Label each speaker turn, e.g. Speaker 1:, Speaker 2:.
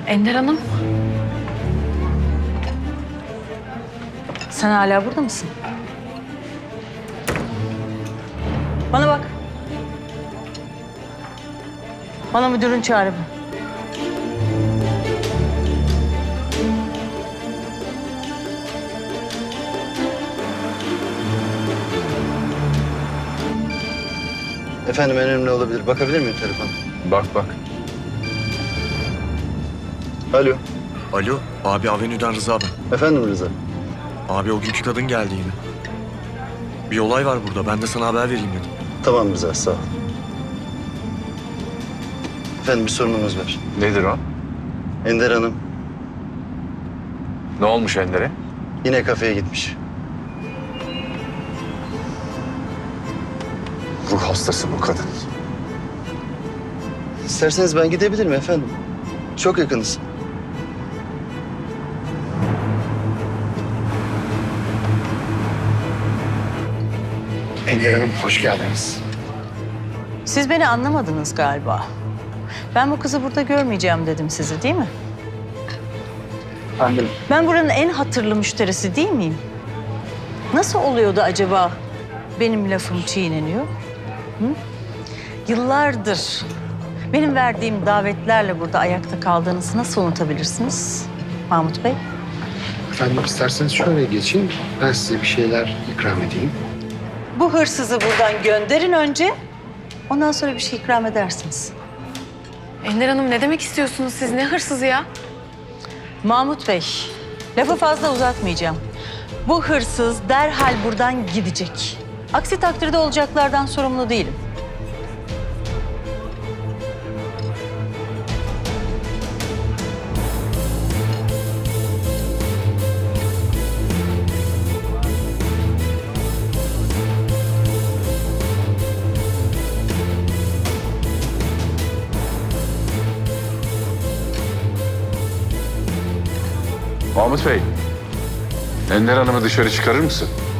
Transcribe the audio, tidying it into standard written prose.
Speaker 1: Ender Hanım.
Speaker 2: Sen hala burada mısın? Bana bak. Bana müdürün çağrı bu.
Speaker 3: Efendim önemli olabilir. Bakabilir miyim telefona?
Speaker 4: Bak bak.
Speaker 3: Alo.
Speaker 5: Alo, abi Avenü'den Rıza ben.
Speaker 3: Efendim Rıza.
Speaker 5: Abi o günkü kadın geldi yine. Bir olay var burada, ben de sana haber vereyim dedim.
Speaker 3: Tamam Rıza, sağ ol. Efendim bir sorunumuz var.
Speaker 4: Nedir o?
Speaker 3: Ender Hanım
Speaker 4: Ne olmuş Ender'e?
Speaker 3: yine kafeye gitmiş.
Speaker 4: Ruh hastası bu kadın.
Speaker 3: İsterseniz ben gidebilirim efendim. Çok yakınız.
Speaker 6: Ender Hanım, hoş geldiniz.
Speaker 2: Siz beni anlamadınız galiba. Ben bu kızı burada görmeyeceğim dedim size, değil mi?
Speaker 6: Efendim,
Speaker 2: Ben buranın en hatırlı müşterisi değil miyim? Nasıl oluyor da acaba benim lafım çiğneniyor? Hı? Yıllardır benim verdiğim davetlerle burada ayakta kaldığınızı nasıl unutabilirsiniz Mahmut Bey?
Speaker 6: efendim isterseniz şöyle geçin. Ben size bir şeyler ikram edeyim.
Speaker 2: Bu hırsızı buradan gönderin önce. Ondan sonra bir şey ikram edersiniz.
Speaker 1: Ender Hanım ne demek istiyorsunuz siz? Ne hırsızı ya?
Speaker 2: Mahmut Bey, lafı fazla uzatmayacağım. Bu hırsız derhal buradan gidecek. Aksi takdirde olacaklardan sorumlu değilim.
Speaker 4: Mahmut Bey, Ender Hanım'ı dışarı çıkarır mısın?